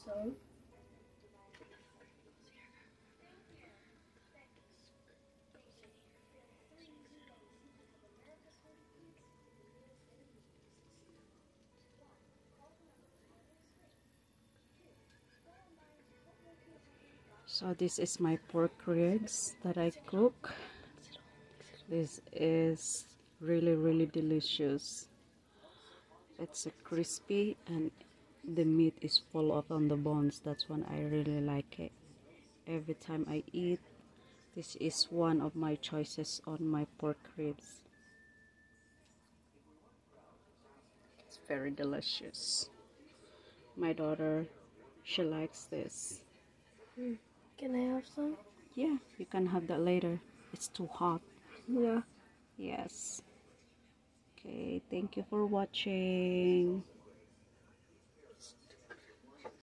So So this is my pork ribs that I cook. This is really delicious. It's crispy and the meat is full of on the bones. That's when I really like it. Every time I eat, this is one of my choices on my pork ribs. It's very delicious. My daughter, she likes this. can I have some? Yeah, you can have that later. It's too hot. Yeah. Yes. Okay, thank you for watching.